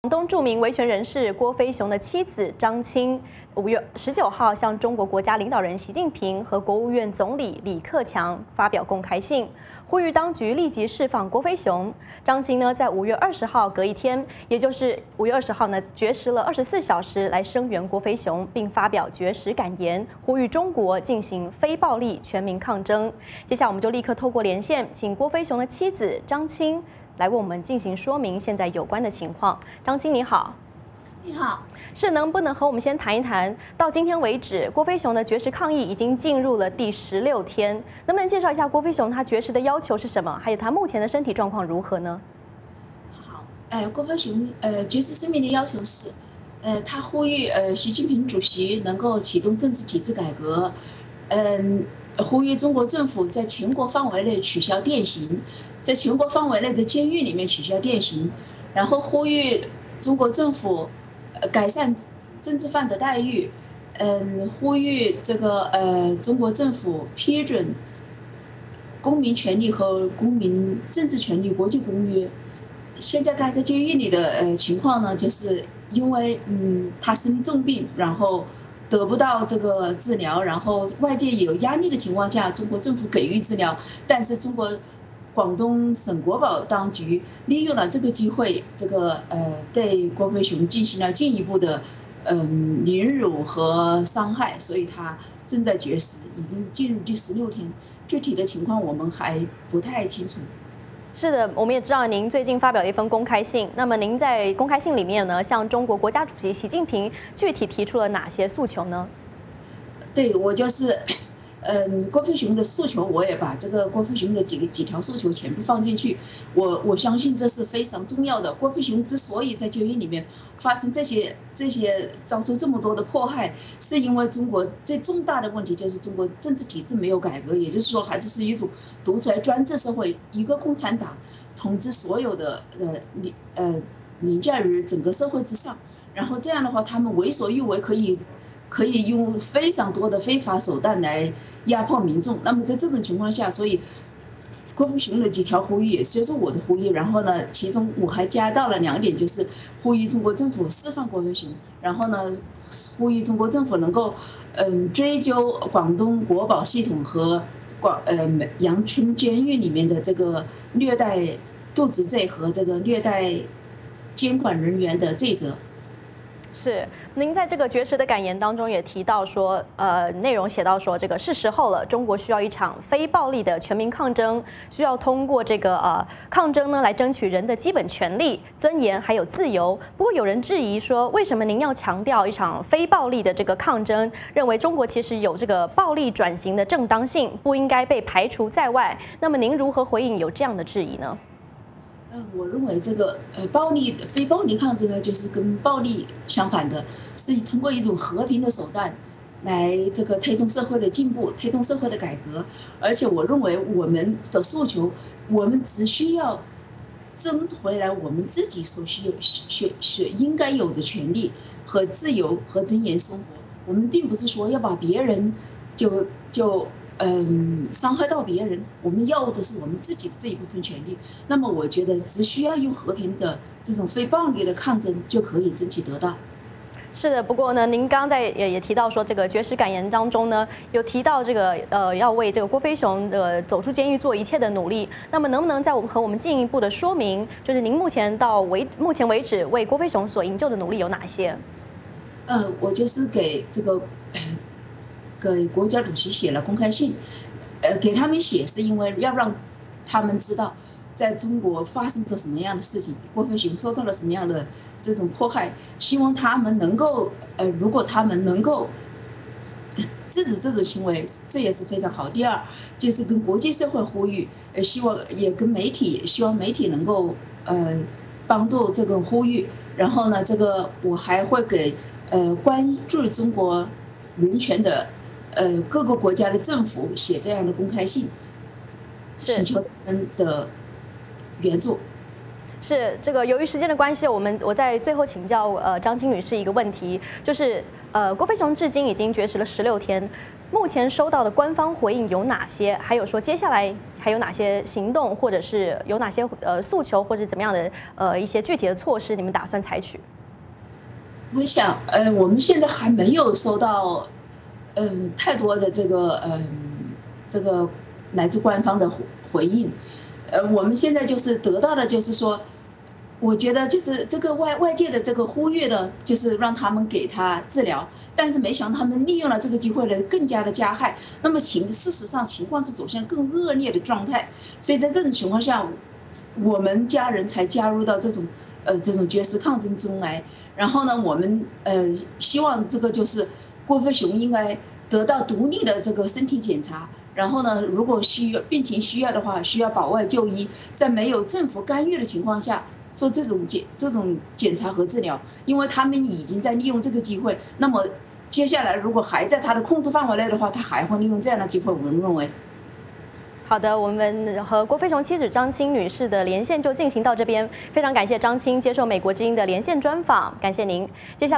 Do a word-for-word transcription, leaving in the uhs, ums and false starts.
广东著名维权人士郭飞雄的妻子张青，五月十九号向中国国家领导人习近平和国务院总理李克强发表公开信，呼吁当局立即释放郭飞雄。张青呢，在五月二十号隔一天，也就是五月二十号呢，绝食了二十四小时来声援郭飞雄，并发表绝食感言，呼吁中国进行非暴力全民抗争。接下来我们就立刻透过连线，请郭飞雄的妻子张青来为我们进行说明现在有关的情况。张青你好。 你好， 是能不能和我们先谈一谈，到今天为止，郭飞雄的绝食抗议已经进入了第十六天，能不能介绍一下郭飞雄他绝食的要求是什么，还有他目前的身体状况如何呢？ 好，呃，郭飞雄呃绝食声明的要求是，呃，他呼吁呃习近平主席能够启动政治体制改革，嗯、呃，呼吁中国政府在全国范围内取消电刑，在全国范围内的监狱里面取消电刑，然后呼吁中国政府改善政治犯的待遇，嗯，呼吁这个呃中国政府批准公民权利和公民政治权利国际公约。现在他在监狱里的呃情况呢，就是因为嗯他生重病，然后得不到这个治疗，然后外界有压力的情况下，中国政府给予治疗，但是中国广东省国保当局利用了这个机会，这个呃对郭飞雄进行了进一步的嗯、呃、凌辱和伤害，所以他正在绝食，已经进入第十六天，具体的情况我们还不太清楚。 是的，我们也知道您最近发表了一封公开信，那么您在公开信里面呢，向中国国家主席习近平具体提出了哪些诉求呢？ 对，我就是。嗯，郭飞雄的诉求，我也把这个郭飞雄的几个几条诉求全部放进去。我我相信这是非常重要的。郭飞雄之所以在监狱里面发生这些这些遭受这么多的迫害，是因为中国最重大的问题就是中国政治体制没有改革，也就是说，还是是一种独裁专制社会，一个共产党统治所有的呃凌呃凌驾于整个社会之上。然后这样的话，他们为所欲为，可以。可以用非常多的非法手段来压迫民众。那么在这种情况下，所以郭飞雄的几条呼吁也就是我的呼吁。然后呢，其中我还加到了两点，就是呼吁中国政府释放郭飞雄，然后呢，呼吁中国政府能够嗯追究广东国保系统和广呃阳春监狱里面的这个虐待渎职罪和这个虐待监管人员的罪责。 是，您在这个绝食的感言当中也提到说，呃，内容写到说，这个是时候了，中国需要一场非暴力的全民抗争，需要通过这个呃抗争呢来争取人的基本权利、尊严还有自由。不过有人质疑说，为什么您要强调一场非暴力的这个抗争？认为中国其实有这个暴力转型的正当性，不应该被排除在外。那么您如何回应有这样的质疑呢？ 呃，我认为这个呃暴力非暴力抗争呢，就是跟暴力相反的，是通过一种和平的手段来这个推动社会的进步，推动社会的改革。而且我认为我们的诉求，我们只需要争回来我们自己所需有、所所应该有的权利和自由和尊严生活。我们并不是说要把别人就就。嗯，伤害到别人，我们要的是我们自己的这一部分权利。那么，我觉得只需要用和平的这种非暴力的抗争就可以争取得到。 是的，不过呢，您刚刚在也也提到说，这个绝食感言当中呢，有提到这个呃，要为这个郭飞雄的走出监狱做一切的努力。那么，能不能在我们和我们进一步的说明，就是您目前到为目前为止为郭飞雄所营救的努力有哪些？ 呃，我就是给这个。给国家主席写了公开信，呃，给他们写是因为要让他们知道，在中国发生着什么样的事情，郭飞雄受到了什么样的这种迫害，希望他们能够，呃，如果他们能够制止这种行为，这也是非常好。第二，就是跟国际社会呼吁，呃，希望也跟媒体，希望媒体能够呃帮助这个呼吁。然后呢，这个我还会给呃关注中国人权的。呃，各个国家的政府写这样的公开信，请求他们的援助。 是这个，由于时间的关系，我们我在最后请教呃张青女士一个问题，就是呃郭飞雄至今已经绝食了十六天， 目前收到的官方回应有哪些？还有说接下来还有哪些行动，或者是有哪些呃诉求，或者怎么样的呃一些具体的措施，你们打算采取？ 我想，呃，我们现在还没有收到，嗯、太多的这个，嗯、这个来自官方的回回应。呃，我们现在就是得到的，就是说，我觉得就是这个外外界的这个呼吁呢，就是让他们给他治疗，但是没想到他们利用了这个机会呢，更加的加害。那么情事实上情况是走向更恶劣的状态，所以在这种情况下，我们家人才加入到这种呃这种绝食抗争中来。然后呢，我们呃希望这个就是郭飞雄应该得到独立的这个身体检查。然后呢，如果需要病情需要的话，需要保外就医，在没有政府干预的情况下做这种检这种检查和治疗，因为他们已经在利用这个机会。那么接下来如果还在他的控制范围内的话，他还会利用这样的机会。我们认为。 好的，我们和郭飞雄妻子张青女士的连线就进行到这边，非常感谢张青接受美国之音的连线专访，感谢您。接下来。